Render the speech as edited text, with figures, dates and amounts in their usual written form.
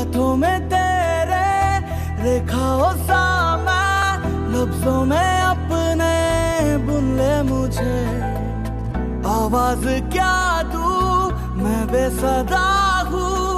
हाथों में तेरे रेखाओं सा मैं लफ्जों में अपने बुन ले मुझे। आवाज क्या दूं मैं बेसदा हूँ,